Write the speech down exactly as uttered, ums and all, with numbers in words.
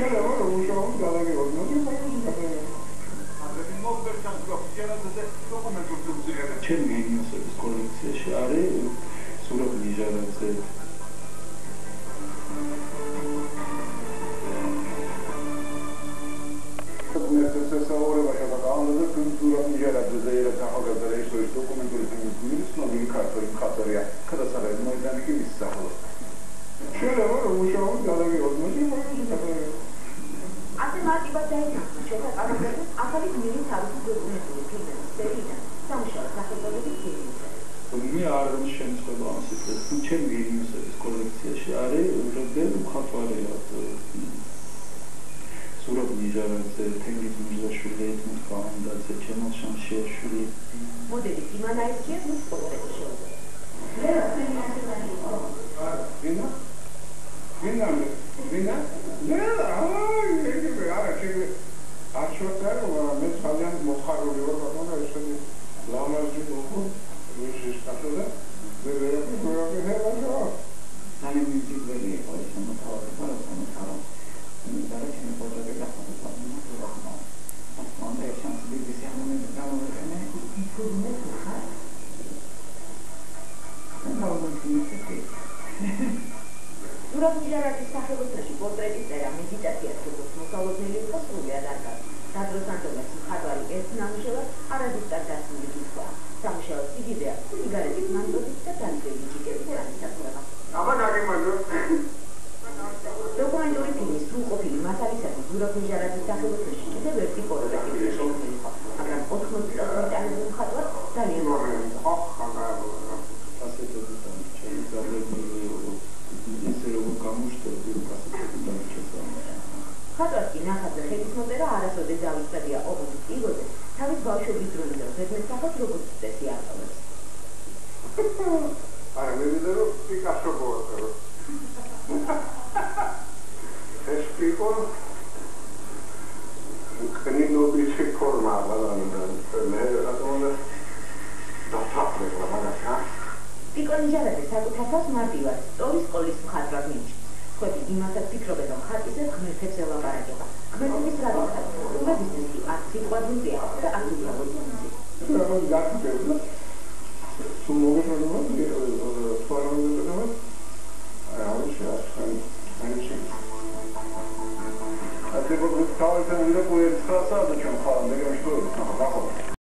ჩემი ენიოსების კოლექციაში არის სურაბ ნიჟარაძე შესაძლებლობა შეგაგავანდა თუ სურაბ ნიჟარაძე ერთ ახალგაზრდა ისტორიის დოკუმენტური ფილმის ცნობილი ქართველი მხატვარია გადასაღები მოედანი ის სახელოს შეიძლება რომ მუშაობ გადაგიღოთ მოსი ასე მარტივად დაიწყო შეთანხმებები ახალი გმირის თავისი დოკუმენტური ფილმების სერიიდან სამუშაო სახელწოდების ფილმი მე არ შემწყება ამ სიტყვით თუ ჩემი ენიოსების კოლექციაში არის რამდენი მხატვარია სურაბ ნიჟარაძე, თენგიზ მირზაშვილი, ედმუნდ ხავანდაძე, ჩემალ შამშიაშვილი მოდელი იმანაისკია მის პორტრეტი შეუძლია ვინა? ვინა? ვინა? ნე, აა, არა, ჩემი არჩევანი მე ძალიან მოხარული ვარ, მაგრამ ესეთი ლამაზი გოგო ის სტატუდა მე ვერაფერ ვერაფერ ჰერაჟო ძალიან მიზიდველი იყო ეს მოთავაზება რა სამთავრო და რა ჩემი პროექტი გახდა მაგრამ ამ ეს შანსი ბიზნესი ამომენტი გამოვიყენე იქუნა ხა სურაბ ნიჟარაძის სახელოსნოში პორტრეტის წერა მედიტაციას როგორც მოსალოდნელი იყო სრულიად არ გაქვს. გადროსანდელას მხატვარი ერთ ნამუშევარს არადისტად გასული თქვა. სამუშაოს სიგიდეა სიგარეტის მანტოზით და დანწველი ჯიკების განისაზღვრება. აბა გაგიმარჯო. დოკუმენტური ფილმის სრულყოფილი მასალისათვის სურაბ ნიჟარაძის სახელოსნოში კიდევ ერთი პორტრეტი შექმნილი იყო, მაგრამ ოთხმოცი წლის მეტანები მხატვარს ძალიან ხო, ხაგაა. ასეთები ჩემი გავლენილი ისე რომ გამოჩნდა კასეტები დამჭირდა. მხატვარს კი ნახატზე ხელის მოწერა არასოდეს დავიწყებია ოპოზიტ იგოზე, თავის ბავშვობის დროინდელ ზედმეტსახელს როგორც წესი აკავებს. არა, მე ვიდე რომ პიკასო გოაწერო. ეს პიკო კნინობის ფორმა ბალანდა. მე რატომ დაფაფრება მაგათა? პიკო ნიჟარაძე საკუთარ მარტივად სწავლის სკოლის მხატვრად მიიჩნევს. ხოთი იმასაც ფიქრობენ, რომ ხატისებ ღმერთებს ელაპარაკება. ღმერთების რადიკალ, უმეტესად კი არ სიტყვაზია და არ უბრალოდ. რომ გაკეთებდა. თუ მოგეწონება, თუ არ მოგეწონება, აი შეიძლება აი შეიძლება. ასე რომ თავიდან ვიდეო ეს ხასა და ჩვენ ხარ მე გამიშტო.